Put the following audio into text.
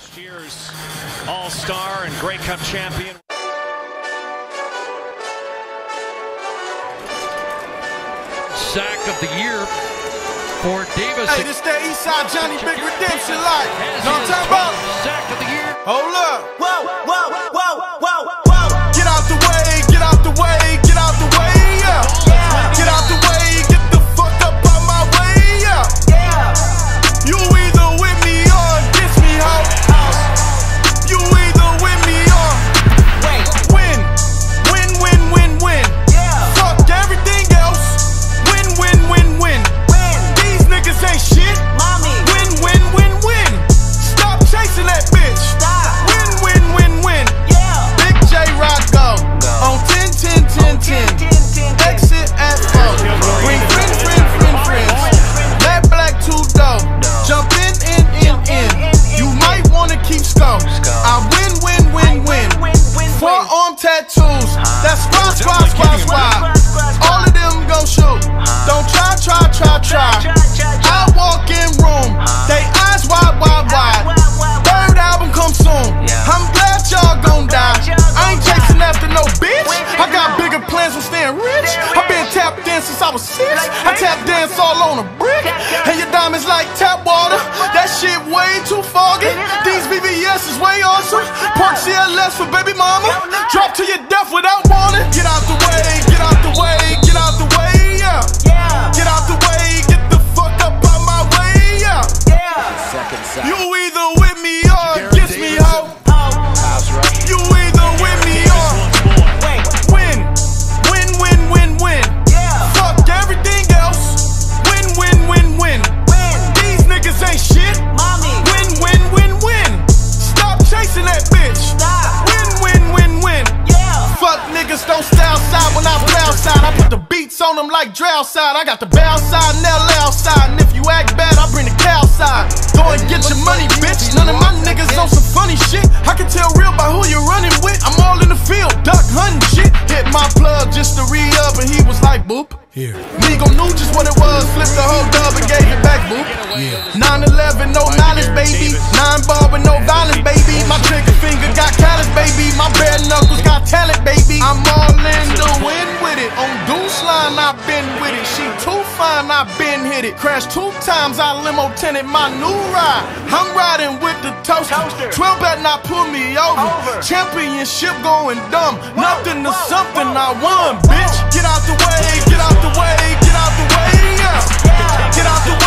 Last year's All-Star and Grey Cup champion. Sack of the year for Davis. Hey, this that Eastside Johnny Big Redemption life. Know what I'm talking about? Sack of the year. Hold up. Whoa, whoa, whoa, whoa, whoa. Get out the way, get out the way, get out the way, yeah. Get out the way, get the fuck up out my way, yeah. You either with me or against me, ho. You either with me or win. Win, win, win, win. Fuck everything else. Win, win, win, win. These niggas ain't shit. Win, win, win, win. Stop chasing that bitch. Win, win, win, win. Big J Rock go on 10, 10, 10, 10. Exit at 4. Bring friends. That black two dope. Jump in. You might wanna keep score. I win, win, win, win. Forearm tattoos. That's squad. All of them gon' shoot. Don't try. I walk in room. They eyes wide. Third album come soon. I'm glad y'all gon' die. I ain't chasing after no bitch. I got bigger plans for staying rich. I been tap dancing since I was 6. I tap dance all on a brick. And your diamonds like tap water. That shit way too foggy. These VVS is way awesome. Park CLS for baby mama. Drop to your death without warning. Get out the way, get out the way, get out the way, yeah. Get out the way, get the fuck up out my way, yeah. You either with me or against me, ho. You either with me or win. Win, win, win, win. Fuck everything else. Win, win, win, win. These niggas ain't shit. Win, win, win, win. Stop chasing that bitch. Win, win, win, win. Fuck niggas don't stay outside when I play outside. I put the beats on them like drow side. I got the bow side and LA outside. And if you act bad, I bring the cow side. Go and get your money, bitch. None of my niggas on some funny shit. I can tell real by who you're running with. I'm all in the field, duck hunting shit. Hit my plug just to re-up and he was like, boop. Here. Migo knew just what it was, flipped the whole dub and gave it back, boop. 9/11, no knowledge, baby. 9-ball with no violence, baby. My trigger finger got callous, baby. My bare knuckles got talent, baby. I'm all in the wind with it. On Deuce line, I've been with it. She too fine, I've been hit it. Crashed 2 times, I limo tinted my new ride. I'm riding with the toaster. 12 better not pull me over. Championship going dumb. Nothing to something, I won, bitch. Get out the way, get out the way, get out the way, yeah. Get out the way.